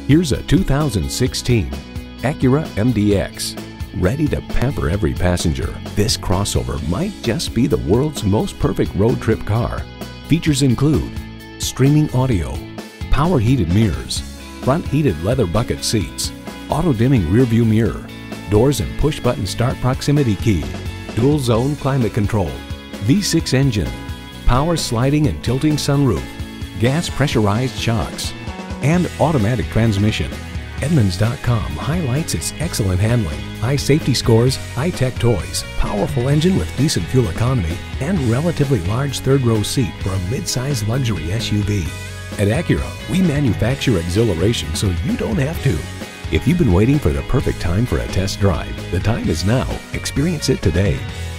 Here's a 2016 Acura MDX. Ready to pamper every passenger, this crossover might just be the world's most perfect road trip car. Features include streaming audio, power heated mirrors, front heated leather bucket seats, auto dimming rearview mirror, doors and push button start proximity key, dual zone climate control, V6 engine, power sliding and tilting sunroof, gas pressurized shocks, and automatic transmission. Edmunds.com highlights its excellent handling, high safety scores, i-VTEC toys, powerful engine with decent fuel economy, and relatively large third-row seat for a mid-size luxury SUV. At Acura, we manufacture exhilaration so you don't have to. If you've been waiting for the perfect time for a test drive, the time is now. Experience it today.